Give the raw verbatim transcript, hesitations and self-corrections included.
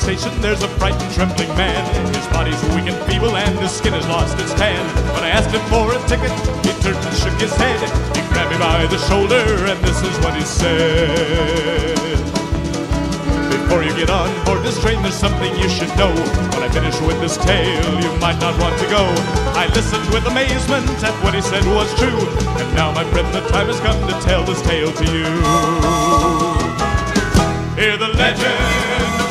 station there's a frightened, trembling man. His body's weak and feeble and his skin has lost its tan. When I asked him for a ticket, he turned and shook his head. He grabbed me by the shoulder and this is what he said. Before you get on board this train, there's something you should know. When I finish with this tale, you might not want to go. I listened with amazement at what he said was true. And now, my friend, the time has come to tell this tale to you. Hear the legend